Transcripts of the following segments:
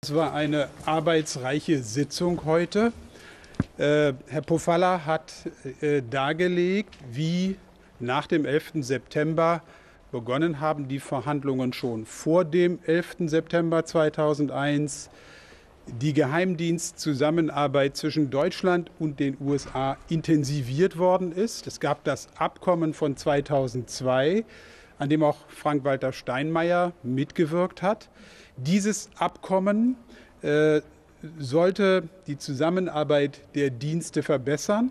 Es war eine arbeitsreiche Sitzung heute. Herr Pofalla hat dargelegt, wie nach dem 11. September begonnen haben die Verhandlungen schon vor dem 11. September 2001, die Geheimdienstzusammenarbeit zwischen Deutschland und den USA intensiviert worden ist. Es gab das Abkommen von 2002, an dem auch Frank-Walter Steinmeier mitgewirkt hat. Dieses Abkommen sollte die Zusammenarbeit der Dienste verbessern,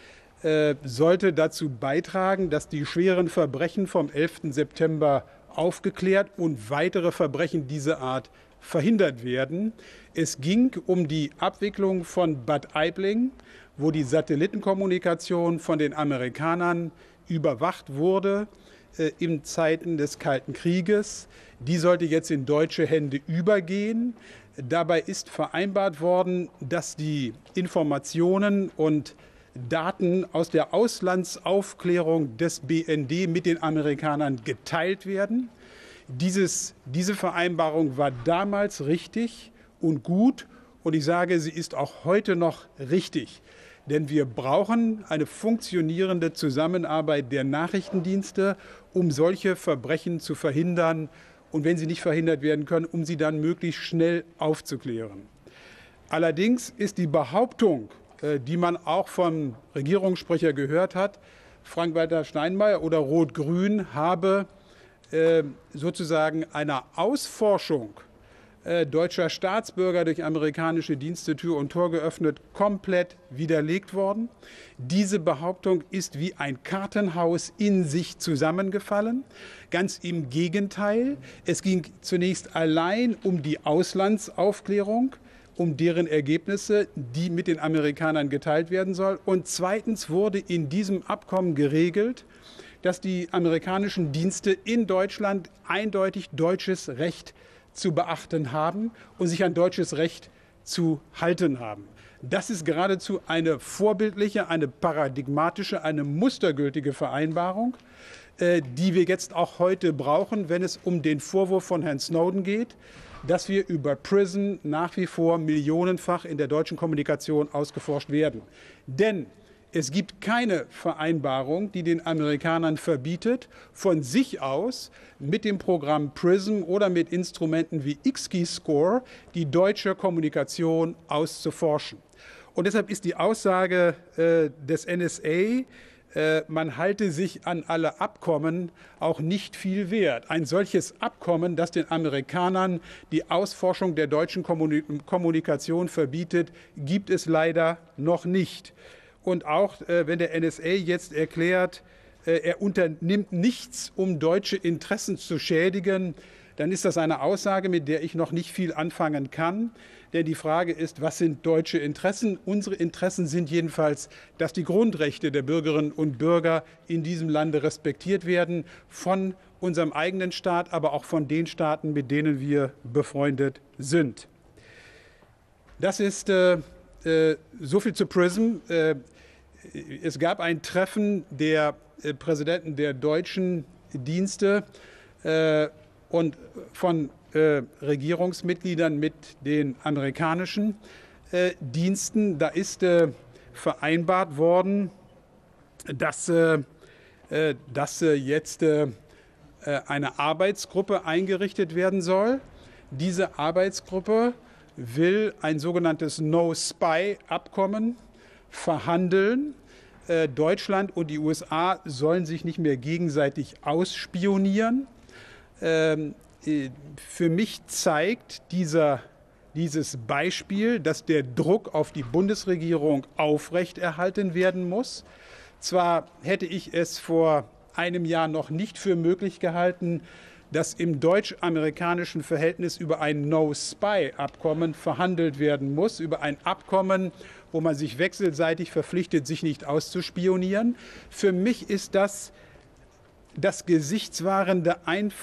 sollte dazu beitragen, dass die schweren Verbrechen vom 11. September aufgeklärt und weitere Verbrechen dieser Art verhindert werden. Es ging um die Abwicklung von Bad Aibling, wo die Satellitenkommunikation von den Amerikanern überwacht wurde in Zeiten des Kalten Krieges. Die sollte jetzt in deutsche Hände übergehen. Dabei ist vereinbart worden, dass die Informationen und Daten aus der Auslandsaufklärung des BND mit den Amerikanern geteilt werden. Diese Vereinbarung war damals richtig und gut, und ich sage, sie ist auch heute noch richtig. Denn wir brauchen eine funktionierende Zusammenarbeit der Nachrichtendienste, um solche Verbrechen zu verhindern und, wenn sie nicht verhindert werden können, um sie dann möglichst schnell aufzuklären. Allerdings ist die Behauptung, die man auch vom Regierungssprecher gehört hat, Frank-Walter Steinmeier oder Rot-Grün habe sozusagen einer Ausforschung deutscher Staatsbürger durch amerikanische Dienste Tür und Tor geöffnet, komplett widerlegt worden. Diese Behauptung ist wie ein Kartenhaus in sich zusammengefallen. Ganz im Gegenteil. Es ging zunächst allein um die Auslandsaufklärung, um deren Ergebnisse, die mit den Amerikanern geteilt werden soll. Und zweitens wurde in diesem Abkommen geregelt, dass die amerikanischen Dienste in Deutschland eindeutig deutsches Recht zu beachten haben und sich an deutsches Recht zu halten haben. Das ist geradezu eine vorbildliche, eine paradigmatische, eine mustergültige Vereinbarung, die wir jetzt auch heute brauchen, wenn es um den Vorwurf von Herrn Snowden geht, dass wir über PRISM nach wie vor millionenfach in der deutschen Kommunikation ausgeforscht werden. Denn es gibt keine Vereinbarung, die den Amerikanern verbietet, von sich aus mit dem Programm PRISM oder mit Instrumenten wie XKeyscore die deutsche Kommunikation auszuforschen. Und deshalb ist die Aussage des NSA, man halte sich an alle Abkommen, auch nicht viel wert. Ein solches Abkommen, das den Amerikanern die Ausforschung der deutschen Kommunikation verbietet, gibt es leider noch nicht. Und auch wenn der NSA jetzt erklärt, er unternimmt nichts, um deutsche Interessen zu schädigen, dann ist das eine Aussage, mit der ich noch nicht viel anfangen kann. Denn die Frage ist, was sind deutsche Interessen? Unsere Interessen sind jedenfalls, dass die Grundrechte der Bürgerinnen und Bürger in diesem Lande respektiert werden, von unserem eigenen Staat, aber auch von den Staaten, mit denen wir befreundet sind. Das ist so viel zu PRISM. Es gab ein Treffen der Präsidenten der deutschen Dienste und von Regierungsmitgliedern mit den amerikanischen Diensten. Da ist vereinbart worden, dass jetzt eine Arbeitsgruppe eingerichtet werden soll. Diese Arbeitsgruppe will ein sogenanntes No-Spy-Abkommen verhandeln. Deutschland und die USA sollen sich nicht mehr gegenseitig ausspionieren. Für mich zeigt dieses Beispiel, dass der Druck auf die Bundesregierung aufrechterhalten werden muss. Zwar hätte ich es vor einem Jahr noch nicht für möglich gehalten, dass im deutsch-amerikanischen Verhältnis über ein No-Spy-Abkommen verhandelt werden muss, über ein Abkommen, wo man sich wechselseitig verpflichtet, sich nicht auszuspionieren. Für mich ist das gesichtswahrende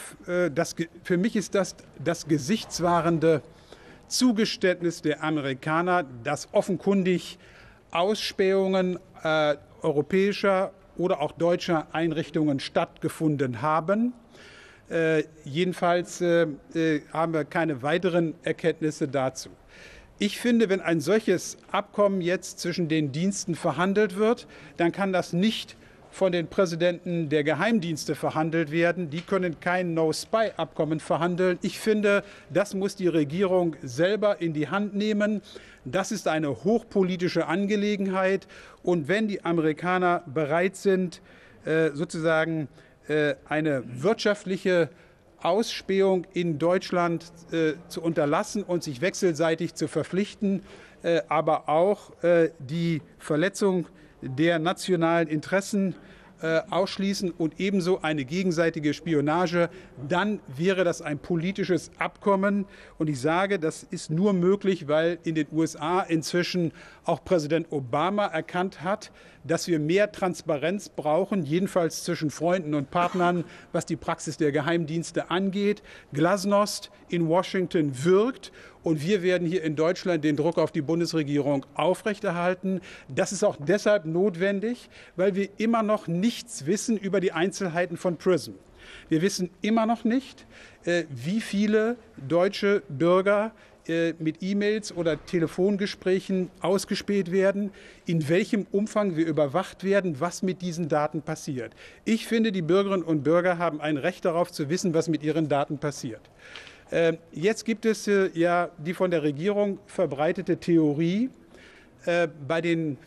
Zugeständnis der Amerikaner, dass offenkundig Ausspähungen europäischer oder auch deutscher Einrichtungen stattgefunden haben. Jedenfalls haben wir keine weiteren Erkenntnisse dazu. Ich finde, wenn ein solches Abkommen jetzt zwischen den Diensten verhandelt wird, dann kann das nicht von den Präsidenten der Geheimdienste verhandelt werden. Die können kein No-Spy-Abkommen verhandeln. Ich finde, das muss die Regierung selber in die Hand nehmen. Das ist eine hochpolitische Angelegenheit. Und wenn die Amerikaner bereit sind, sozusagen eine wirtschaftliche Ausspähung in Deutschland zu unterlassen und sich wechselseitig zu verpflichten, aber auch die Verletzung der nationalen Interessen ausschließen und ebenso eine gegenseitige Spionage, dann wäre das ein politisches Abkommen. Und ich sage, das ist nur möglich, weil in den USA inzwischen auch Präsident Obama erkannt hat, dass wir mehr Transparenz brauchen, jedenfalls zwischen Freunden und Partnern, was die Praxis der Geheimdienste angeht. Glasnost in Washington wirkt. Und wir werden hier in Deutschland den Druck auf die Bundesregierung aufrechterhalten. Das ist auch deshalb notwendig, weil wir immer noch nichts wissen über die Einzelheiten von PRISM. Wir wissen immer noch nicht, wie viele deutsche Bürger mit E-Mails oder Telefongesprächen ausgespäht werden, in welchem Umfang wir überwacht werden, was mit diesen Daten passiert. Ich finde, die Bürgerinnen und Bürger haben ein Recht darauf zu wissen, was mit ihren Daten passiert. Jetzt gibt es ja die von der Regierung verbreitete Theorie, bei den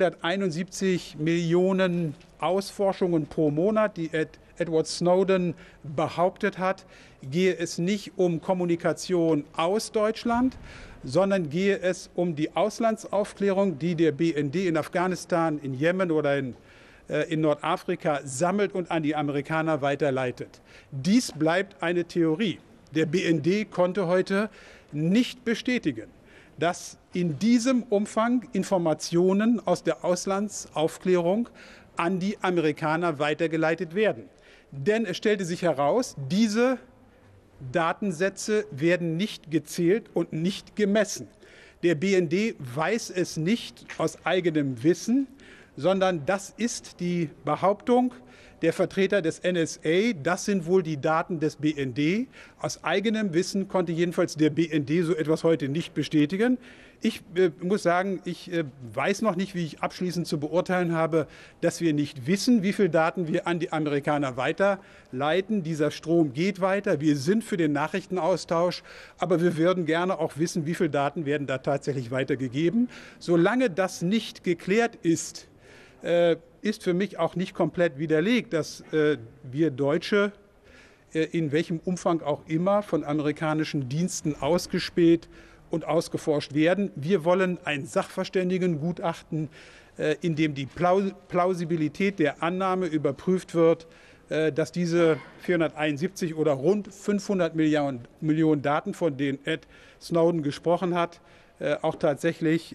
471 Millionen Ausforschungen pro Monat, die Edward Snowden behauptet hat, gehe es nicht um Kommunikation aus Deutschland, sondern gehe es um die Auslandsaufklärung, die der BND in Afghanistan, in Jemen oder in Nordafrika sammelt und an die Amerikaner weiterleitet. Dies bleibt eine Theorie. Der BND konnte heute nicht bestätigen, dass in diesem Umfang Informationen aus der Auslandsaufklärung an die Amerikaner weitergeleitet werden. Denn es stellte sich heraus, diese Datensätze werden nicht gezählt und nicht gemessen. Der BND weiß es nicht aus eigenem Wissen, sondern das ist die Behauptung der Vertreter des NSA. Das sind wohl die Daten des BND. Aus eigenem Wissen konnte jedenfalls der BND so etwas heute nicht bestätigen. Ich muss sagen, ich weiß noch nicht, wie ich abschließend zu beurteilen habe, dass wir nicht wissen, wie viele Daten wir an die Amerikaner weiterleiten. Dieser Strom geht weiter. Wir sind für den Nachrichtenaustausch, aber wir würden gerne auch wissen, wie viele Daten werden da tatsächlich weitergegeben. Solange das nicht geklärt ist, ist für mich auch nicht komplett widerlegt, dass wir Deutsche in welchem Umfang auch immer von amerikanischen Diensten ausgespäht und ausgeforscht werden. Wir wollen ein Sachverständigengutachten, in dem die Plausibilität der Annahme überprüft wird, dass diese 471 oder rund 500 Millionen Daten, von denen Ed Snowden gesprochen hat, auch tatsächlich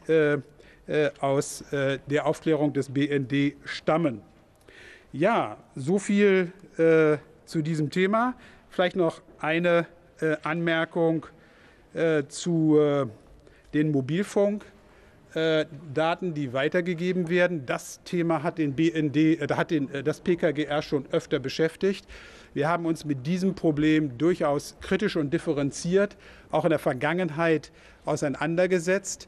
aus der Aufklärung des BND stammen. Ja, so viel zu diesem Thema. Vielleicht noch eine Anmerkung zu den Mobilfunkdaten, die weitergegeben werden. Das Thema hat den BND, das PKGR schon öfter beschäftigt. Wir haben uns mit diesem Problem durchaus kritisch und differenziert, auch in der Vergangenheit auseinandergesetzt.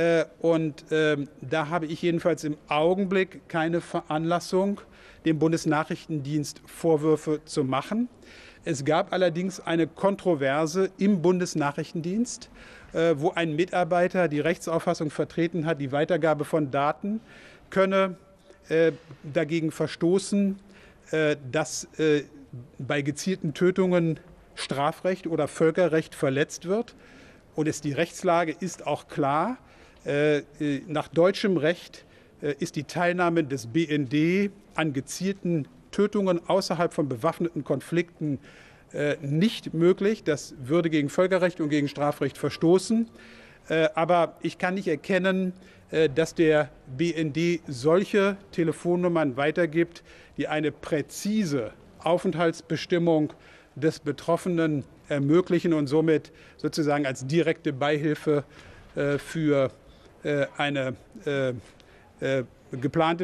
Da habe ich jedenfalls im Augenblick keine Veranlassung, dem Bundesnachrichtendienst Vorwürfe zu machen. Es gab allerdings eine Kontroverse im Bundesnachrichtendienst, wo ein Mitarbeiter die Rechtsauffassung vertreten hat, die Weitergabe von Daten könne dagegen verstoßen, dass bei gezielten Tötungen Strafrecht oder Völkerrecht verletzt wird. Und die Rechtslage ist auch klar. Nach deutschem Recht ist die Teilnahme des BND an gezielten Tötungen außerhalb von bewaffneten Konflikten nicht möglich. Das würde gegen Völkerrecht und gegen Strafrecht verstoßen. Aber ich kann nicht erkennen, dass der BND solche Telefonnummern weitergibt, die eine präzise Aufenthaltsbestimmung des Betroffenen ermöglichen und somit sozusagen als direkte Beihilfe für eine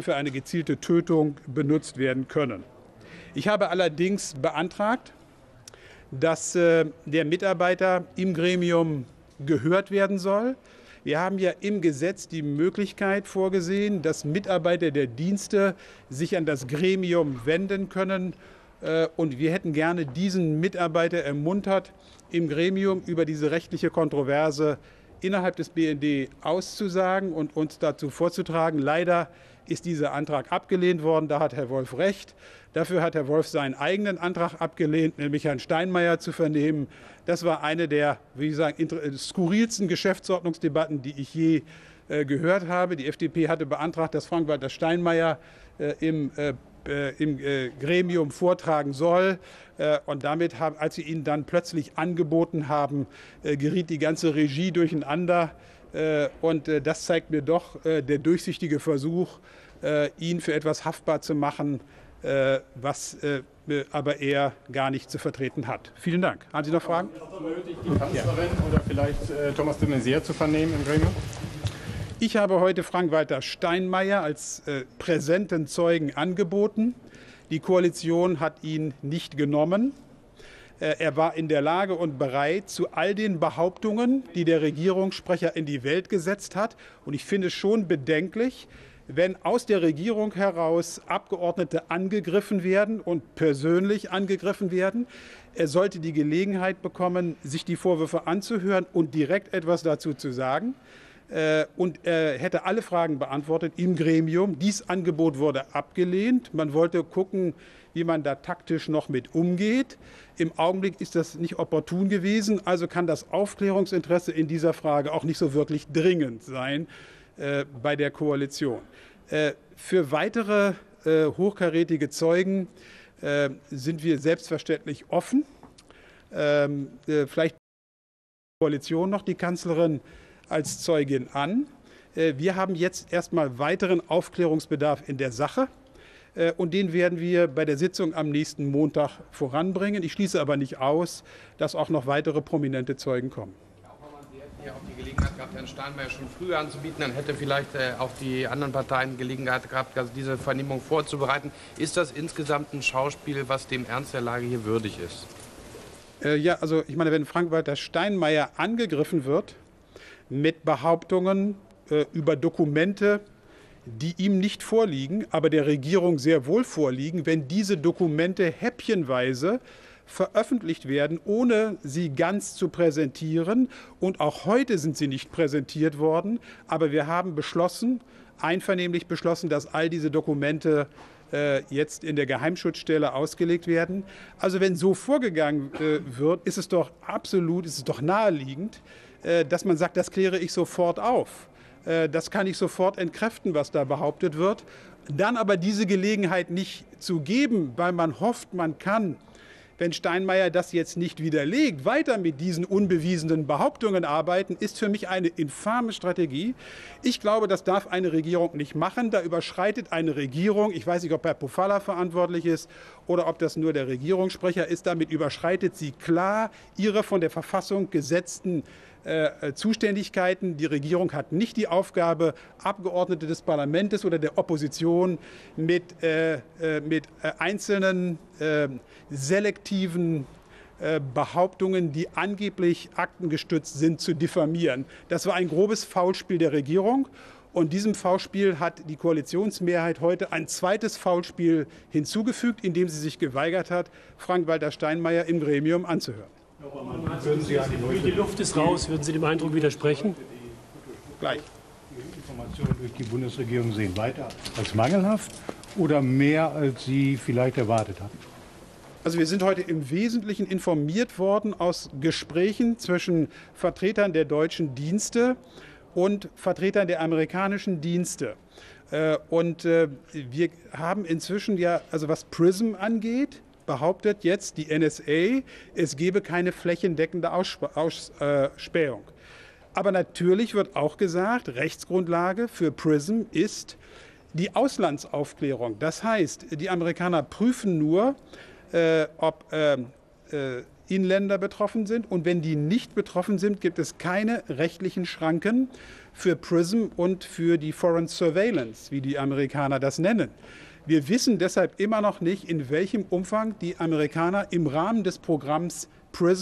gezielte Tötung benutzt werden können. Ich habe allerdings beantragt, dass der Mitarbeiter im Gremium gehört werden soll. Wir haben ja im Gesetz die Möglichkeit vorgesehen, dass Mitarbeiter der Dienste sich an das Gremium wenden können. Und wir hätten gerne diesen Mitarbeiter ermuntert, im Gremium über diese rechtliche Kontroverse innerhalb des BND auszusagen und uns dazu vorzutragen. Leider ist dieser Antrag abgelehnt worden. Da hat Herr Wolf recht. Dafür hat Herr Wolf seinen eigenen Antrag abgelehnt, nämlich Herrn Steinmeier zu vernehmen. Das war eine der, wie ich sagen, skurrilsten Geschäftsordnungsdebatten, die ich je gehört habe. Die FDP hatte beantragt, dass Frank-Walter Steinmeier im Gremium vortragen soll. Und damit, als sie ihn dann plötzlich angeboten haben, geriet die ganze Regie durcheinander. Und das zeigt mir doch der durchsichtige Versuch, ihn für etwas haftbar zu machen, was aber er gar nicht zu vertreten hat. Vielen Dank. Haben Sie noch Fragen? Ist es nötig, die Kanzlerin oder vielleicht Thomas de Maizière zu vernehmen im Gremium? Ich habe heute Frank-Walter Steinmeier als präsenten Zeugen angeboten. Die Koalition hat ihn nicht genommen. Er war in der Lage und bereit zu all den Behauptungen, die der Regierungssprecher in die Welt gesetzt hat. Und ich finde es schon bedenklich, wenn aus der Regierung heraus Abgeordnete angegriffen werden und persönlich angegriffen werden. Er sollte die Gelegenheit bekommen, sich die Vorwürfe anzuhören und direkt etwas dazu zu sagen. Und er hätte alle Fragen beantwortet im Gremium. Dieses Angebot wurde abgelehnt. Man wollte gucken, wie man da taktisch noch mit umgeht. Im Augenblick ist das nicht opportun gewesen. Also kann das Aufklärungsinteresse in dieser Frage auch nicht so wirklich dringend sein bei der Koalition. Für weitere hochkarätige Zeugen sind wir selbstverständlich offen. Vielleicht die Koalition noch die Kanzlerin als Zeugin an. Wir haben jetzt erstmal weiteren Aufklärungsbedarf in der Sache und den werden wir bei der Sitzung am nächsten Montag voranbringen. Ich schließe aber nicht aus, dass auch noch weitere prominente Zeugen kommen. Sie hätten ja auch die Gelegenheit gehabt, Herrn Steinmeier schon früher anzubieten. Dann hätte vielleicht auch die anderen Parteien Gelegenheit gehabt, diese Vernehmung vorzubereiten. Ist das insgesamt ein Schauspiel, was dem Ernst der Lage hier würdig ist? Ja, also ich meine, wenn Frank-Walter Steinmeier angegriffen wird mit Behauptungen über Dokumente, die ihm nicht vorliegen, aber der Regierung sehr wohl vorliegen, wenn diese Dokumente häppchenweise veröffentlicht werden, ohne sie ganz zu präsentieren. Und auch heute sind sie nicht präsentiert worden. Aber wir haben beschlossen, einvernehmlich beschlossen, dass all diese Dokumente jetzt in der Geheimschutzstelle ausgelegt werden. Also wenn so vorgegangen wird, ist es doch naheliegend, dass man sagt, das kläre ich sofort auf. Das kann ich sofort entkräften, was da behauptet wird. Dann aber diese Gelegenheit nicht zu geben, weil man hofft, man kann, wenn Steinmeier das jetzt nicht widerlegt, weiter mit diesen unbewiesenen Behauptungen arbeiten, ist für mich eine infame Strategie. Ich glaube, das darf eine Regierung nicht machen. Da überschreitet eine Regierung, ich weiß nicht, ob Herr Pofalla verantwortlich ist oder ob das nur der Regierungssprecher ist, damit überschreitet sie klar ihre von der Verfassung gesetzten Zuständigkeiten. Die Regierung hat nicht die Aufgabe, Abgeordnete des Parlaments oder der Opposition mit einzelnen selektiven Behauptungen, die angeblich aktengestützt sind, zu diffamieren. Das war ein grobes Foulspiel der Regierung. Und diesem Foulspiel hat die Koalitionsmehrheit heute ein zweites Foulspiel hinzugefügt, indem sie sich geweigert hat, Frank-Walter Steinmeier im Gremium anzuhören. Die Luft ist raus. Würden Sie dem Eindruck widersprechen? Gleich. Die Informationen durch die Bundesregierung sehen weiter als mangelhaft oder mehr, als Sie vielleicht erwartet hatten? Also wir sind heute im Wesentlichen informiert worden aus Gesprächen zwischen Vertretern der deutschen Dienste und Vertretern der amerikanischen Dienste. Und wir haben inzwischen ja, also was PRISM angeht, behauptet jetzt die NSA, es gebe keine flächendeckende Ausspähung. Aber natürlich wird auch gesagt, Rechtsgrundlage für PRISM ist die Auslandsaufklärung. Das heißt, die Amerikaner prüfen nur, ob Inländer betroffen sind. Und wenn die nicht betroffen sind, gibt es keine rechtlichen Schranken für PRISM und für die Foreign Surveillance, wie die Amerikaner das nennen. Wir wissen deshalb immer noch nicht, in welchem Umfang die Amerikaner im Rahmen des Programms Prison